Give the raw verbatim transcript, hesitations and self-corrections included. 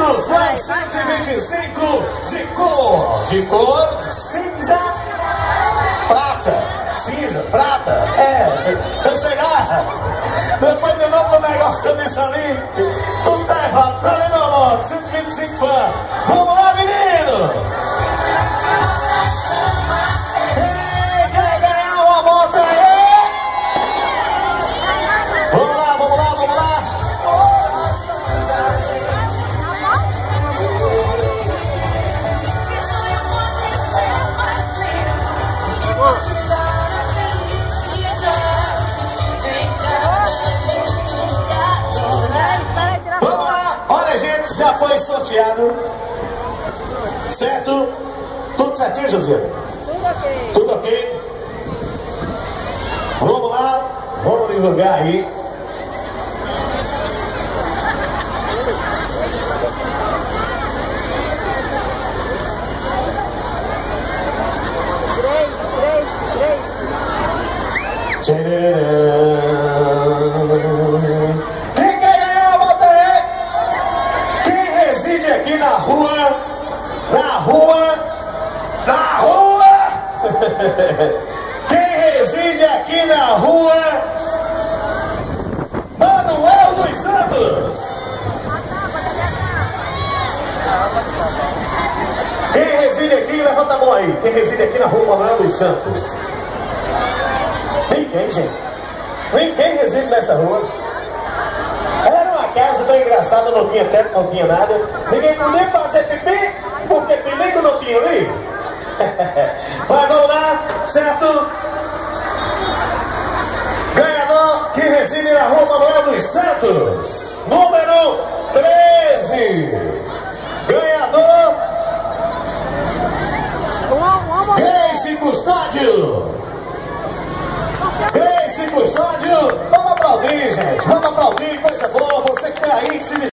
certo, foi cento e vinte e cinco de cor, de cor cinza, prata, cinza, prata, é, eu sei lá. Depois de novo o negócio que eu disse ali, tudo tá errado, tá vendo, amor? cento e vinte e cinco fã. Vamos lá, menino! Quem quer ganhar uma moto aí? Vamos lá, vamos lá, vamos lá! Vamos lá, olha gente, já foi sorteado, certo? Tudo certinho, José? Tudo ok. Tudo ok? Vamos lá, vamos divulgar aí. Três, três, três. Quem quer ganhar a moto aí? Quem reside aqui na rua, na rua, na rua? Quem reside aqui na rua Manuel dos Santos? Quem reside aqui, levanta a mão aí. Quem reside aqui na rua Manuel dos Santos? Ninguém, gente. Ninguém reside nessa rua. Era uma casa tão engraçada, não tinha teto, não tinha nada. Ninguém podia fazer pipi, porque pinico não tinha ali. Mas vamos lá, certo? Ganhador que reside na rua Manuel dos Santos, número treze. Ganhador Grace Custódio. Grace Custódio. Vamos aplaudir, gente. Vamos aplaudir.